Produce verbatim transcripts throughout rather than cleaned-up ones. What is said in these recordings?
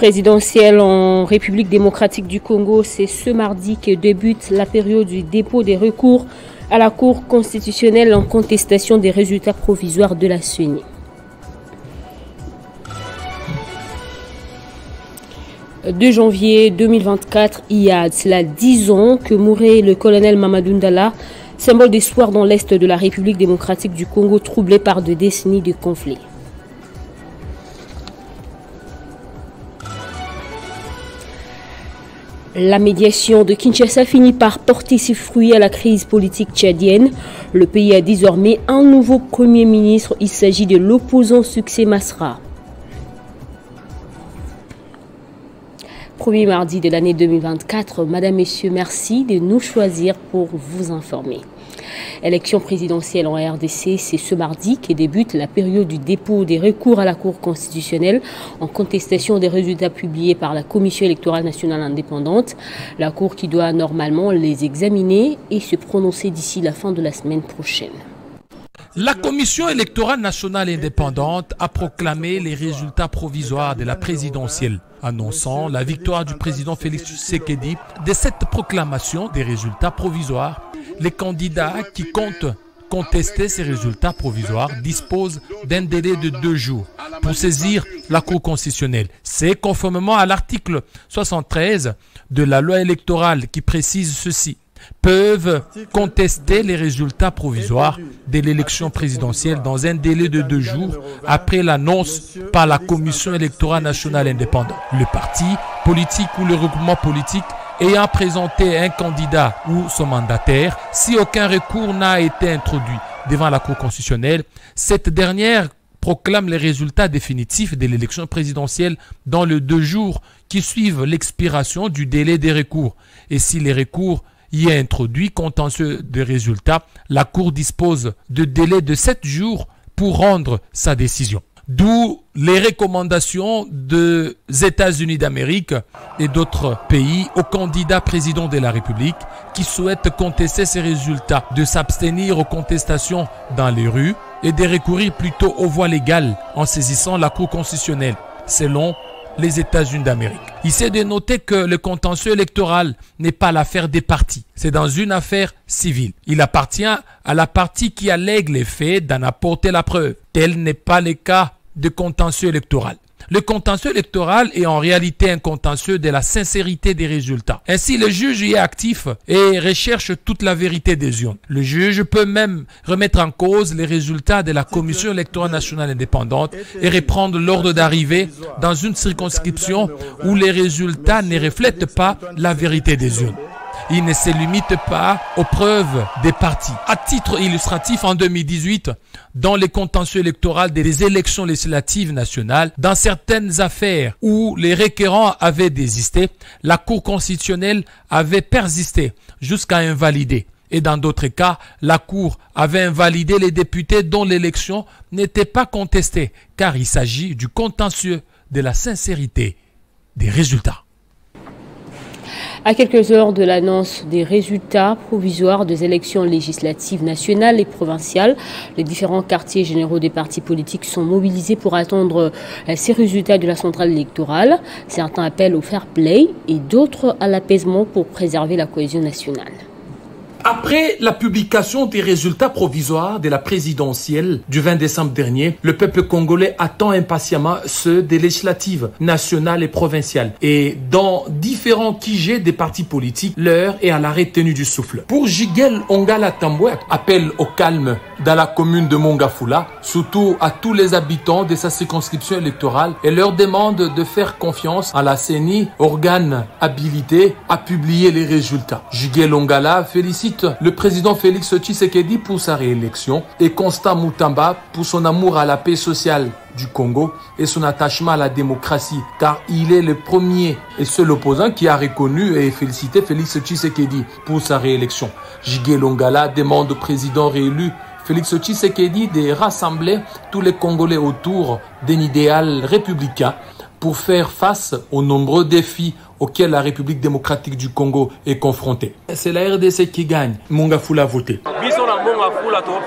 présidentielle en République démocratique du Congo, c'est ce mardi que débute la période du dépôt des recours à la Cour constitutionnelle en contestation des résultats provisoires de la C E N I. deux janvier deux mille vingt-quatre, il y a cela dix ans que mourait le colonel Mamadou Ndala, symbole d'espoir dans l'est de la République démocratique du Congo, troublé par deux décennies de conflits. La médiation de Kinshasa finit par porter ses fruits à la crise politique tchadienne. Le pays a désormais un nouveau Premier ministre. Il s'agit de l'opposant Succès Masra. Premier mardi de l'année deux mille vingt-quatre, Madame, Messieurs, merci de nous choisir pour vous informer. Élection présidentielle en R D C, c'est ce mardi que débute la période du dépôt des recours à la Cour constitutionnelle en contestation des résultats publiés par la Commission électorale nationale indépendante. La Cour qui doit normalement les examiner et se prononcer d'ici la fin de la semaine prochaine. La Commission électorale nationale indépendante a proclamé les résultats provisoires de la présidentielle, annonçant la victoire du président Félix Tshisekedi. De cette proclamation des résultats provisoires, les candidats qui comptent contester ces résultats provisoires disposent d'un délai de deux jours pour saisir la Cour constitutionnelle. C'est conformément à l'article soixante-treize de la loi électorale qui précise ceci. Peuvent contester les résultats provisoires de l'élection présidentielle dans un délai de deux jours après l'annonce par la Commission électorale nationale indépendante. Le parti politique ou le regroupement politique ayant présenté un candidat ou son mandataire, si aucun recours n'a été introduit devant la Cour constitutionnelle, cette dernière proclame les résultats définitifs de l'élection présidentielle dans les deux jours qui suivent l'expiration du délai des recours. Et si les recours y est introduit contentieux des résultats, la Cour dispose de délai de sept jours pour rendre sa décision. D'où les recommandations des États-Unis d'Amérique et d'autres pays aux candidats présidents de la République qui souhaitent contester ces résultats de s'abstenir aux contestations dans les rues et de recourir plutôt aux voies légales en saisissant la Cour constitutionnelle, selon les États-Unis d'Amérique. Il s'est de noter que le contentieux électoral n'est pas l'affaire des partis, c'est dans une affaire civile. Il appartient à la partie qui allègue les faits d'en apporter la preuve. Tel n'est pas le cas de contentieux électoral. Le contentieux électoral est en réalité un contentieux de la sincérité des résultats. Ainsi, le juge y est actif et recherche toute la vérité des urnes. Le juge peut même remettre en cause les résultats de la Commission électorale nationale indépendante et reprendre l'ordre d'arrivée dans une circonscription où les résultats ne reflètent pas la vérité des urnes. Il ne se limite pas aux preuves des partis. À titre illustratif, en deux mille dix-huit, dans les contentieux électoraux des élections législatives nationales, dans certaines affaires où les requérants avaient désisté, la Cour constitutionnelle avait persisté jusqu'à invalider. Et dans d'autres cas, la Cour avait invalidé les députés dont l'élection n'était pas contestée, car il s'agit du contentieux de la sincérité des résultats. À quelques heures de l'annonce des résultats provisoires des élections législatives nationales et provinciales, les différents quartiers généraux des partis politiques sont mobilisés pour attendre ces résultats de la centrale électorale. Certains appellent au fair play et d'autres à l'apaisement pour préserver la cohésion nationale. Après la publication des résultats provisoires de la présidentielle du vingt décembre dernier, le peuple congolais attend impatiemment ceux des législatives nationales et provinciales. Et dans différents Q G des partis politiques, l'heure est à la retenue du souffle. Pour Jiguel Ongala Tamboué, appel au calme dans la commune de Mongafula, surtout à tous les habitants de sa circonscription électorale, et leur demande de faire confiance à la C E N I, organe habilité à publier les résultats. Jiguel Ongala félicite le président Félix Tshisekedi pour sa réélection et Constant Moutamba pour son amour à la paix sociale du Congo et son attachement à la démocratie, car il est le premier et seul opposant qui a reconnu et félicité Félix Tshisekedi pour sa réélection. Jiguel Ongala demande au président réélu Félix Tshisekedi de rassembler tous les Congolais autour d'un idéal républicain pour faire face aux nombreux défis auxquels la République démocratique du Congo est confrontée. C'est la R D C qui gagne. Mongafula a voté.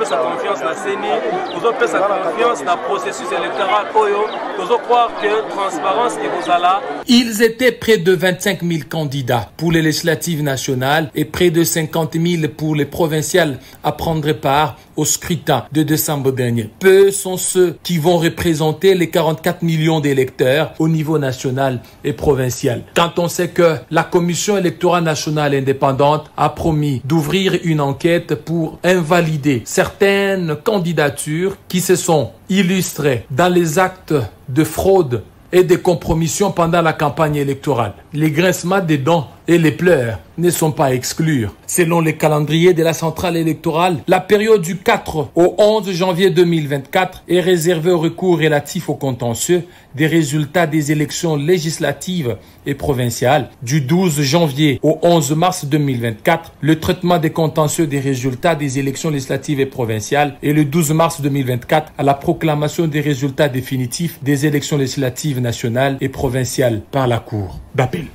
sa confiance na CENI, nous avons sa confiance dans le processus électoral Oyo, nous avons croire que transparence et vous allez. Ils étaient près de vingt-cinq mille candidats pour les législatives nationales et près de cinquante mille pour les provinciales à prendre part au scrutin de décembre dernier. Peu sont ceux qui vont représenter les quarante-quatre millions d'électeurs au niveau national et provincial. Quand on sait que la Commission électorale nationale indépendante a promis d'ouvrir une enquête pour invalider certaines candidatures qui se sont illustrées dans les actes de fraude et de compromission pendant la campagne électorale. Les grincements des dents et les pleurs ne sont pas à exclure. Selon le calendrier de la centrale électorale, la période du quatre au onze janvier deux mille vingt-quatre est réservée au recours relatif au contentieux des résultats des élections législatives et provinciales. Du douze janvier au onze mars deux mille vingt-quatre, le traitement des contentieux des résultats des élections législatives et provinciales, et le douze mars deux mille vingt-quatre à la proclamation des résultats définitifs des élections législatives nationales et provinciales par la Cour d'appel.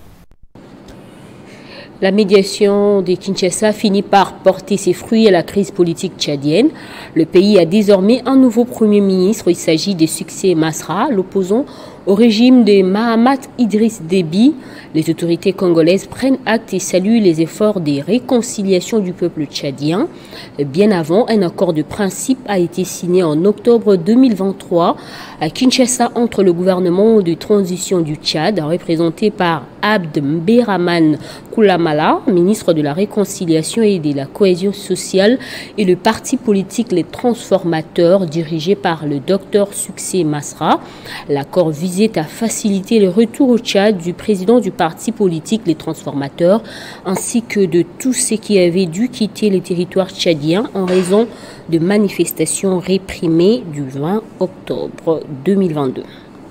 La médiation de Kinshasa finit par porter ses fruits à la crise politique tchadienne. Le pays a désormais un nouveau Premier ministre. Il s'agit de Succès Masra, l'opposant au régime de Mahamat Idriss Déby. Les autorités congolaises prennent acte et saluent les efforts de réconciliation du peuple tchadien. Bien avant, un accord de principe a été signé en octobre deux mille vingt-trois à Kinshasa entre le gouvernement de transition du Tchad, représenté par Abd Mberaman Koulamala, ministre de la Réconciliation et de la Cohésion sociale, et le parti politique Les Transformateurs, dirigé par le docteur Succès Masra. L'accord visait à faciliter le retour au Tchad du président du parti politique Les Transformateurs, ainsi que de tous ceux qui avaient dû quitter le territoire tchadien en raison de manifestations réprimées du vingt octobre deux mille vingt-deux.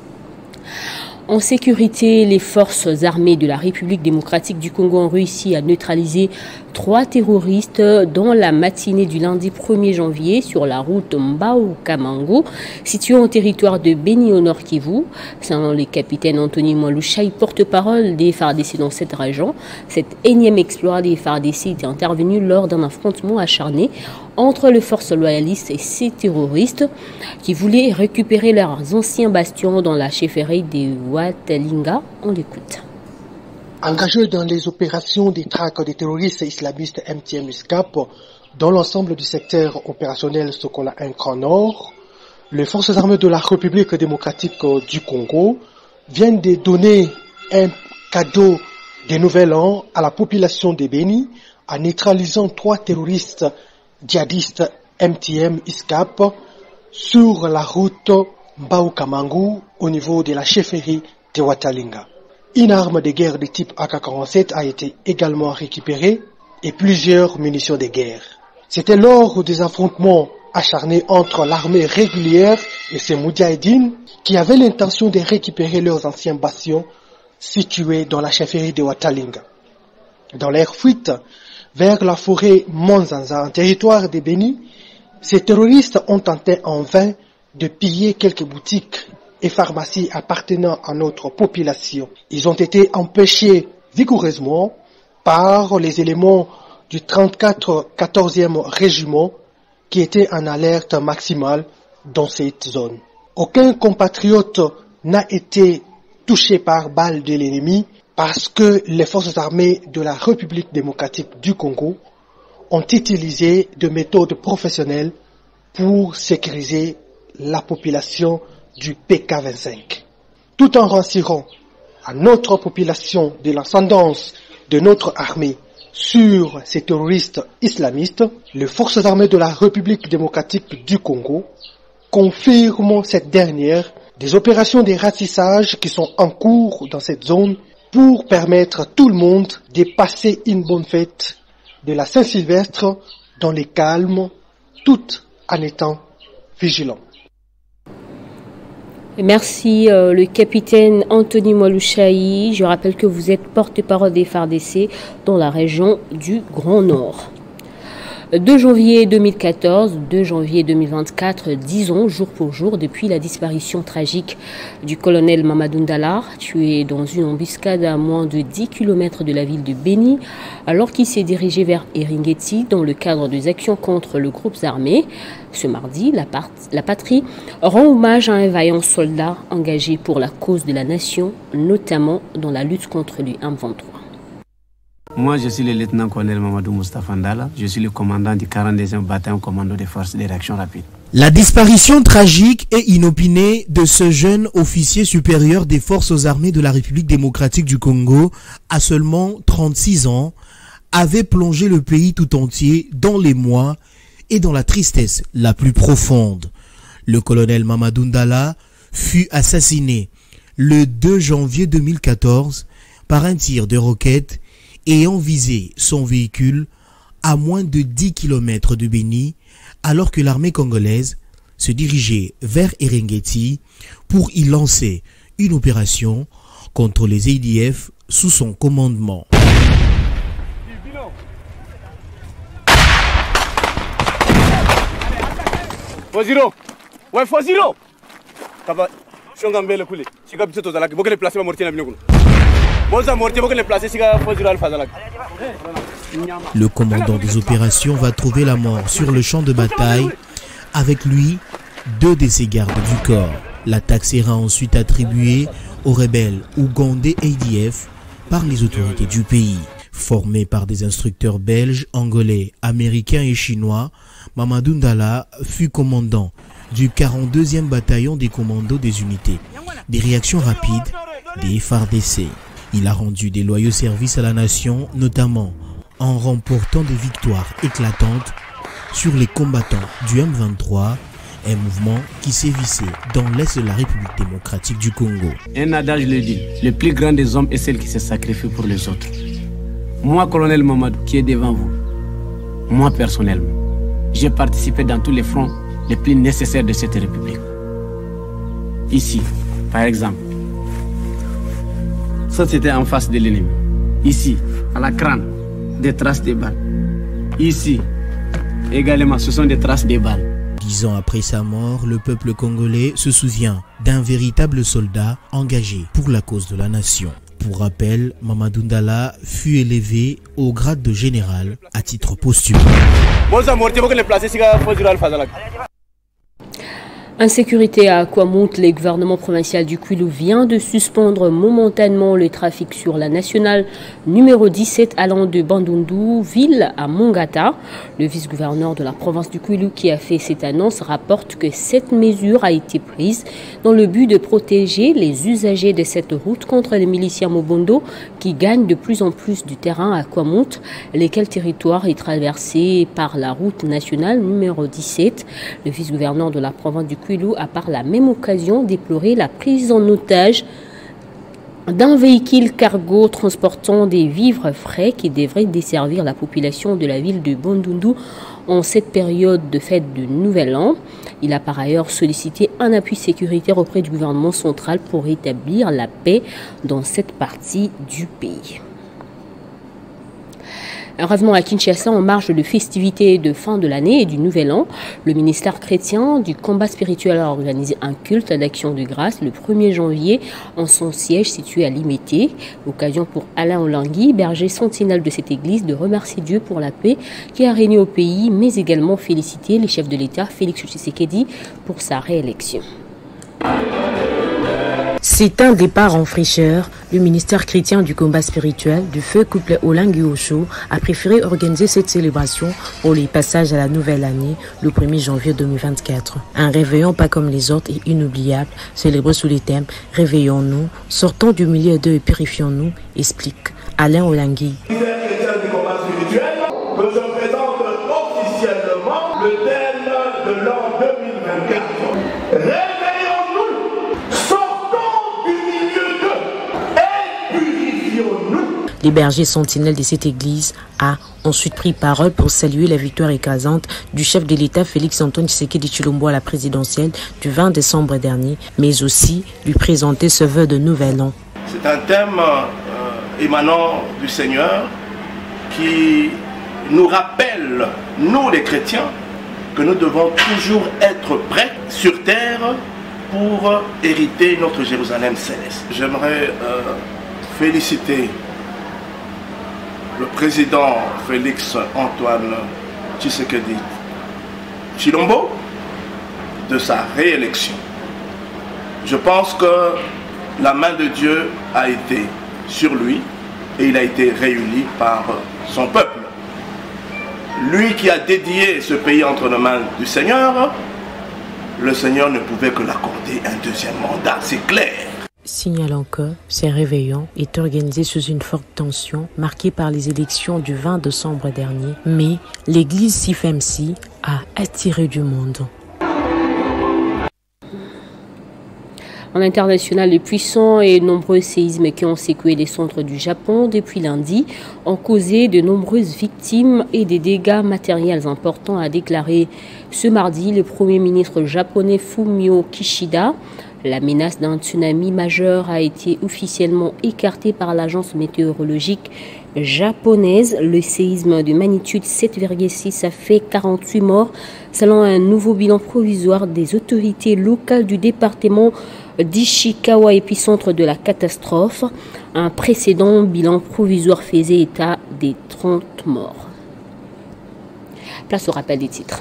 En sécurité, les forces armées de la République démocratique du Congo ont réussi à neutraliser trois terroristes dans la matinée du lundi premier janvier sur la route Mbao-Kamango, située en territoire de Beni au Nord Kivu. Selon le capitaine Anthony Mwalushayi, porte-parole des F A R D C dans cette région, cet énième exploit des F A R D C était intervenu lors d'un affrontement acharné entre les forces loyalistes et ces terroristes qui voulaient récupérer leurs anciens bastions dans la chefferie de Watalinga. On l'écoute. Engagés dans les opérations des traques des terroristes islamistes M T M ISCAP dans l'ensemble du secteur opérationnel Sokola un Grand Nord, les forces armées de la République démocratique du Congo viennent de donner un cadeau de nouvel an à la population de Beni en neutralisant trois terroristes djihadistes M T M ISCAP sur la route Mbao-Kamango au niveau de la chefferie de Watalinga. Une arme de guerre de type A K quarante-sept a été également récupérée et plusieurs munitions de guerre. C'était lors des affrontements acharnés entre l'armée régulière et ses moudjahidines qui avaient l'intention de récupérer leurs anciens bastions situés dans la chefferie de Watalinga. Dans leur fuite vers la forêt Monzanza, en territoire de Beni, ces terroristes ont tenté en vain de piller quelques boutiques et pharmacies appartenant à notre population. Ils ont été empêchés vigoureusement par les éléments du trente-quatre quatorzième régiment qui étaient en alerte maximale dans cette zone. Aucun compatriote n'a été touché par balle de l'ennemi parce que les forces armées de la République démocratique du Congo ont utilisé des méthodes professionnelles pour sécuriser la population du P K vingt-cinq. Tout en rassurant à notre population de l'ascendance de notre armée sur ces terroristes islamistes, les forces armées de la République démocratique du Congo confirment cette dernière des opérations de ratissage qui sont en cours dans cette zone pour permettre à tout le monde de passer une bonne fête de la Saint-Sylvestre dans le calme, tout en étant vigilant. Merci euh, le capitaine Anthony Mwalushayi. Je rappelle que vous êtes porte-parole des F A R D C dans la région du Grand Nord. deux janvier deux mille quatorze, deux janvier deux mille vingt-quatre, dix ans jour pour jour depuis la disparition tragique du colonel Mamadou Ndala, tué dans une embuscade à moins de dix kilomètres de la ville de Béni, alors qu'il s'est dirigé vers Eringeti dans le cadre des actions contre le groupe armé. Ce mardi, la, part, la patrie rend hommage à un vaillant soldat engagé pour la cause de la nation, notamment dans la lutte contre le M vingt-trois. Moi, je suis le lieutenant-colonel Mamadou Moustapha Ndala. Je suis le commandant du quarante-deuxième bataillon commando des forces de réaction rapide. La disparition tragique et inopinée de ce jeune officier supérieur des forces armées de la République démocratique du Congo, à seulement trente-six ans, avait plongé le pays tout entier dans l'émoi et dans la tristesse la plus profonde. Le colonel Mamadou Ndala fut assassiné le deux janvier deux mille quatorze par un tir de roquette ayant visé son véhicule à moins de dix kilomètres de Béni, alors que l'armée congolaise se dirigeait vers Eringeti pour y lancer une opération contre les A D F sous son commandement. Foziro, ouais Foziro. Kaba, shonga mbele kule. Sika biseto zalaki, bokele placer mortier na binokuno. Le commandant des opérations va trouver la mort sur le champ de bataille. Avec lui, deux de ses gardes du corps. L'attaque sera ensuite attribuée aux rebelles ougandais A D F par les autorités du pays. Formé par des instructeurs belges, angolais, américains et chinois, Mamadou Ndala fut commandant du quarante-deuxième bataillon des commandos des unités des réactions rapides des F A R D C. Il a rendu des loyaux services à la nation, notamment en remportant des victoires éclatantes sur les combattants du M vingt-trois, un mouvement qui sévissait dans l'est de la République démocratique du Congo. Un adage le dit, le plus grand des hommes est celui qui se sacrifie pour les autres. Moi, colonel Mamadou, qui est devant vous, moi personnellement, j'ai participé dans tous les fronts les plus nécessaires de cette République. Ici, par exemple, ça c'était en face de l'ennemi. Ici, à la crâne, des traces de balles. Ici, également, ce sont des traces de balles. Dix ans après sa mort, le peuple congolais se souvient d'un véritable soldat engagé pour la cause de la nation. Pour rappel, Mamadou Ndala fut élevé au grade de général à titre posthume. Insécurité à Kwamount, le gouvernement provincial du Kwilu vient de suspendre momentanément le trafic sur la nationale numéro dix-sept allant de Bandundu, ville à Mongata. Le vice-gouverneur de la province du Kwilu qui a fait cette annonce rapporte que cette mesure a été prise dans le but de protéger les usagers de cette route contre les miliciens Mobondo qui gagnent de plus en plus du terrain à Kwamount, lequel territoire est traversé par la route nationale numéro dix-sept. Le vice-gouverneur de la province du Kwilu a par la même occasion déploré la prise en otage d'un véhicule cargo transportant des vivres frais qui devrait desservir la population de la ville de Bandundu en cette période de fête de Nouvel An. Il a par ailleurs sollicité un appui sécuritaire auprès du gouvernement central pour rétablir la paix dans cette partie du pays. Heureusement à Kinshasa, en marge de festivités de fin de l'année et du Nouvel An, le ministère chrétien du combat spirituel a organisé un culte d'action de grâce le premier janvier en son siège situé à Limete. Occasion pour Alain Olangui, berger sentinelle de cette église, de remercier Dieu pour la paix qui a régné au pays, mais également féliciter les chefs de l'État, Félix Tshisekedi, pour sa réélection. C'est un départ en fraîcheur. Le ministère chrétien du combat spirituel du feu couple Olangui Osho a préféré organiser cette célébration pour les passages à la nouvelle année le premier janvier deux mille vingt-quatre. Un réveillon pas comme les autres et inoubliable, célébré sous les thèmes « Réveillons-nous, sortons du milieu d'eux et purifions-nous », explique Alain Olangui. Le ministère chrétien du combat spirituel nous présente officiellement le thème de l'an deux mille vingt-quatre. Les bergers sentinelles de cette église a ensuite pris parole pour saluer la victoire écrasante du chef de l'État Félix Antoine Tshisekedi Tshilombo à la présidentielle du vingt décembre dernier, mais aussi lui présenter ce vœu de Nouvel An. C'est un thème euh, émanant du Seigneur qui nous rappelle, nous les chrétiens, que nous devons toujours être prêts sur terre pour hériter notre Jérusalem céleste. J'aimerais euh, féliciter le président Félix Antoine Tshisekedi Tshilombo de sa réélection. Je pense que la main de Dieu a été sur lui et il a été réuni par son peuple. Lui qui a dédié ce pays entre les mains du Seigneur, le Seigneur ne pouvait que l'accorder un deuxième mandat, c'est clair. Signalant que ces réveillons est organisé sous une forte tension marquée par les élections du vingt décembre dernier, mais l'église C F M C a attiré du monde. En international, les puissants et nombreux séismes qui ont secoué les centres du Japon depuis lundi ont causé de nombreuses victimes et des dégâts matériels importants, a déclaré ce mardi le Premier ministre japonais Fumio Kishida. La menace d'un tsunami majeur a été officiellement écartée par l'agence météorologique japonaise. Le séisme de magnitude sept virgule six a fait quarante-huit morts, selon un nouveau bilan provisoire des autorités locales du département d'Ishikawa, épicentre de la catastrophe. Un précédent bilan provisoire faisait état des trente morts. Place au rappel des titres.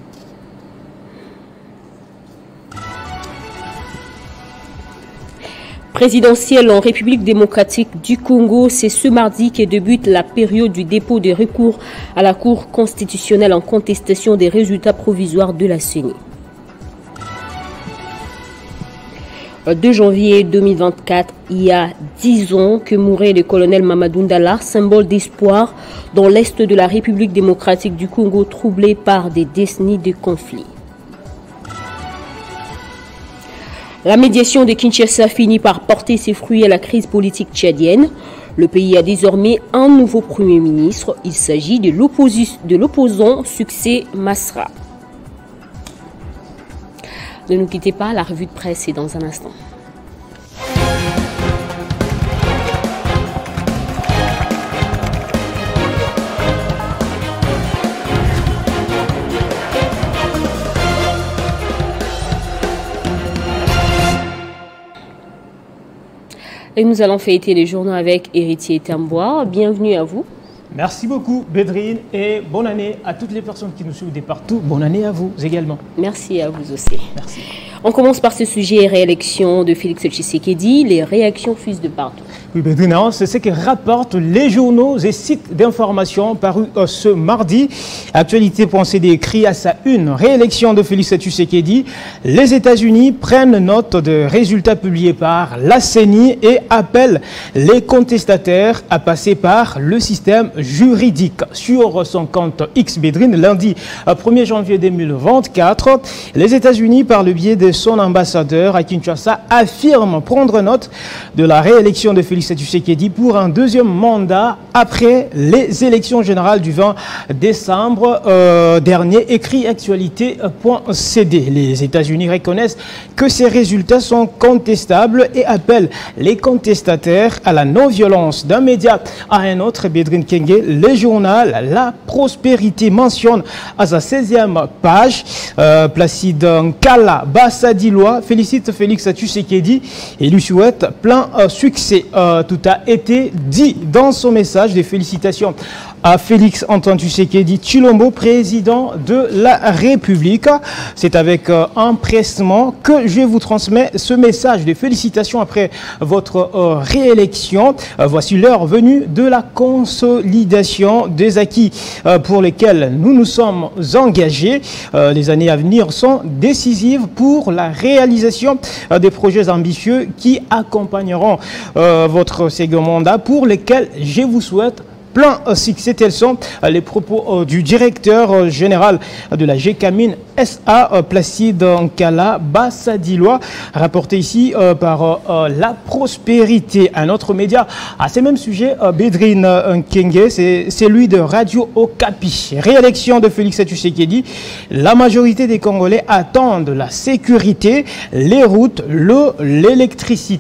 Présidentielle en République démocratique du Congo, c'est ce mardi que débute la période du dépôt de recours à la Cour constitutionnelle en contestation des résultats provisoires de la C E N I. Le deux janvier deux mille vingt-quatre, il y a dix ans que mourait le colonel Mamadou Ndala, symbole d'espoir dans l'est de la République démocratique du Congo, troublé par des décennies de conflits. La médiation de Kinshasa finit par porter ses fruits à la crise politique tchadienne. Le pays a désormais un nouveau Premier ministre. Il s'agit de l'opposant Succès Masra. Ne nous quittez pas, la revue de presse est dans un instant. Et nous allons fêter les journaux avec Héritier Tambois. Bienvenue à vous. Merci beaucoup, Bédrine, et bonne année à toutes les personnes qui nous suivent de partout. Bonne année à vous également. Merci à vous aussi. Merci. On commence par ce sujet, réélection de Félix Tshisekedi. Les réactions fusent de partout. Oui, Bédrine, c'est ce que rapportent les journaux et sites d'information parus ce mardi. Actualité point C D écrit à sa une. Réélection de Félix Tshisekedi. Les États-Unis prennent note de résultats publiés par la C E N I et appellent les contestataires à passer par le système juridique. Sur son compte X, Bédrine, lundi premier janvier deux mille vingt-quatre, les États-Unis, par le biais de son ambassadeur à Kinshasa, affirment prendre note de la réélection de Félix Tshisekedi pour un deuxième mandat après les élections générales du vingt décembre euh, dernier, écrit actualité point C D. Les États-Unis reconnaissent que ces résultats sont contestables et appellent les contestataires à la non-violence. D'un média à un autre, Bédrine Kenge, le journal La Prospérité mentionne à sa seizième page euh, Placide Nkala Bassadiloa félicite Félix Tshisekedi et lui souhaite plein euh, succès. Euh, tout a été dit dans son message de félicitations à Félix Antoine Tshisekedi Tshilombo, président de la République. C'est avec euh, empressement que je vous transmets ce message de félicitations après votre euh, réélection. Euh, voici l'heure venue de la consolidation des acquis euh, pour lesquels nous nous sommes engagés. Euh, les années à venir sont décisives pour la réalisation euh, des projets ambitieux qui accompagneront euh, votre second mandat, pour lesquels je vous souhaite plein succès. Tels sont les propos du directeur général de la G C A M I N S A, Placide Nkala Bassadiloa, rapporté ici par La Prospérité. Un autre média à ces mêmes sujets, Bédrine Nkenge, c'est celui de Radio Okapi. Réélection de Félix Tshisekedi. La majorité des Congolais attendent la sécurité, les routes, l'eau, l'électricité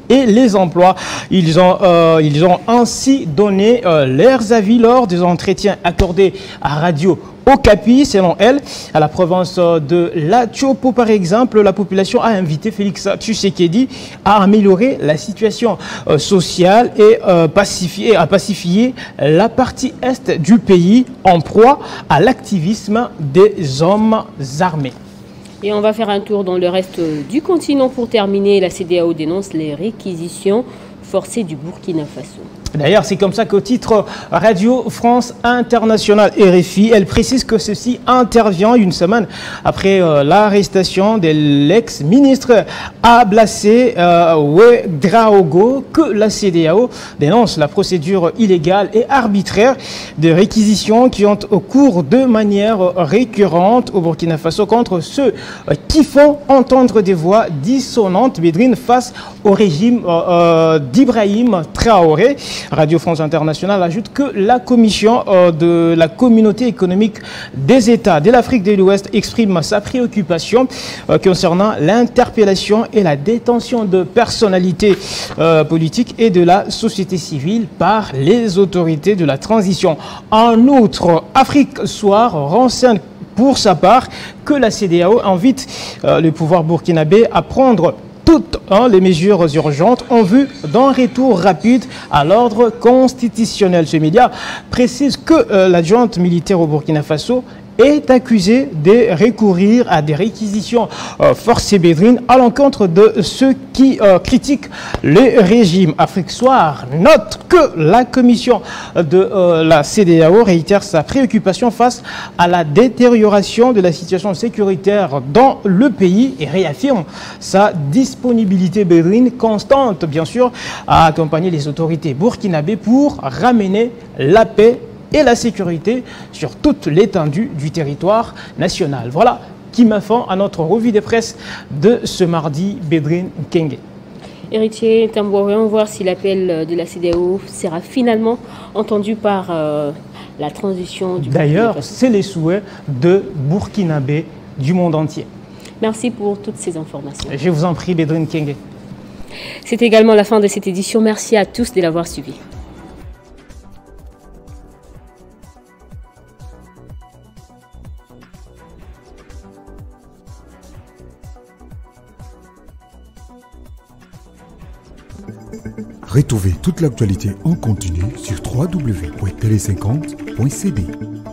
et les emplois. Ils ont, euh, ils ont ainsi donné euh, leurs avis lors des entretiens accordés à Radio Okapi. Selon elle, à la province de La Tchopo, par exemple, la population a invité Félix Tshisekedi à améliorer la situation euh, sociale et euh, pacifier, à pacifier la partie est du pays en proie à l'activisme des hommes armés. Et on va faire un tour dans le reste du continent pour terminer. La C D A O dénonce les réquisitions forcées du Burkina Faso. D'ailleurs, c'est comme ça qu'au titre Radio France Internationale R F I, elle précise que ceci intervient une semaine après euh, l'arrestation de l'ex-ministre Ablassé euh, Ouedraogo, que la C D A O dénonce la procédure illégale et arbitraire de réquisitions qui ont au cours de manière récurrente au Burkina Faso contre ceux euh, qui font entendre des voix dissonantes, Bédrine, face au régime euh, euh, d'Ibrahim Traoré. Radio France Internationale ajoute que la commission euh, de la communauté économique des États de l'Afrique de l'Ouest exprime sa préoccupation euh, concernant l'interpellation et la détention de personnalités euh, politiques et de la société civile par les autorités de la transition. En outre, Afrique Soir renseigne pour sa part que la C D A O invite euh, le pouvoir burkinabé à prendre toutes hein, les mesures urgentes en vue d'un retour rapide à l'ordre constitutionnel. Ce média précise que euh, l'adjointe militaire au Burkina Faso est accusé de recourir à des réquisitions euh, forcées Bédrine à l'encontre de ceux qui euh, critiquent le régime. Afrique Soir note que la commission de euh, la C D A O réitère sa préoccupation face à la détérioration de la situation sécuritaire dans le pays et réaffirme sa disponibilité Bédrine constante, bien sûr, à accompagner les autorités burkinabées pour ramener la paix et la sécurité sur toute l'étendue du territoire national. Voilà qui m'a fait à notre revue de presse de ce mardi, Bédrine Kenge. Héritier Tambourian, voir si l'appel de la C D A O sera finalement entendu par euh, la transition du D'ailleurs, c'est les souhaits de Burkinabé du monde entier. Merci pour toutes ces informations. Je vous en prie, Bédrine Kenge. C'est également la fin de cette édition. Merci à tous de l'avoir suivi. Retrouvez toute l'actualité en continu sur w w w point télé cinquante point c d.